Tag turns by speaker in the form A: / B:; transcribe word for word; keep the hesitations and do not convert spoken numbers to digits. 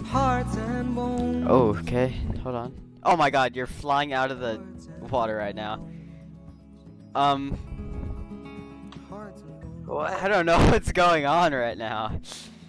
A: hearts and bones.
B: Oh, okay. Hold on. Oh my god, you're flying out of the water right now. Um. Well, I don't know what's going on right now.